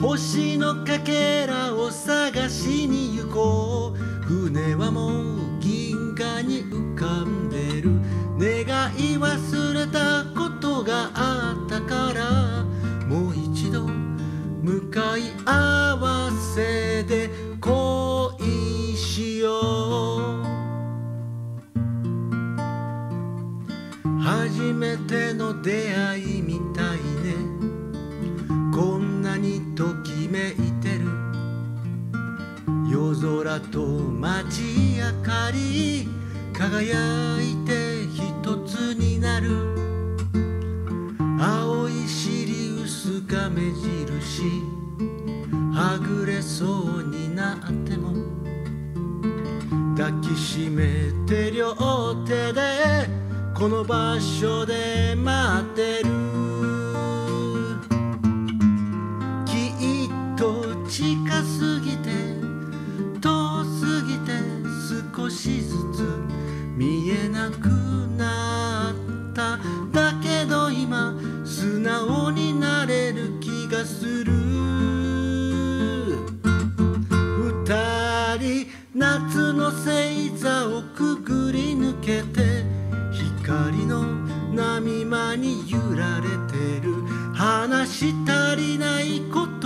星のかけらを探しに行こう。船はもう銀河に浮かんでる。願い忘れたことがあったから、もう一度向かい合わせで恋しよう。初めての出会いみたいね。こんなにときめいてる。夜空と街明かり輝いて一つになる。青いシリウスが目印、はぐれそうになっても抱きしめて両手でこの場所で待ってる。きっと近すぎて遠すぎて少しずつ見えなくなった。だけど今素直になれる気がする。二人夏の星座をくぐり抜けて光の波間に揺られてる。話し足りないこと